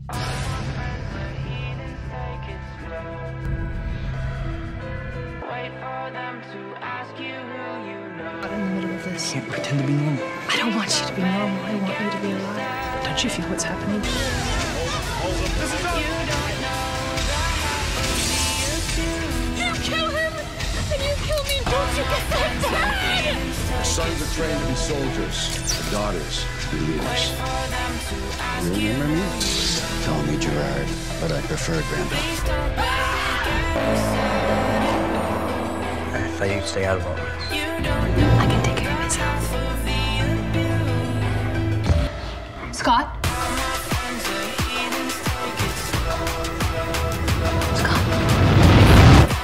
Not in the middle of this. Can't pretend to be normal. I don't want you to be normal. I want you to be alive. Don't you feel what's happening? You kill him, and you kill me. Don't you get that bad? Our sons are trained to be soldiers. Our daughters to be leaders. You remember me? Call me Gerard, but I prefer Grandpa. I thought you'd stay out of all this. I can take care of myself. Scott?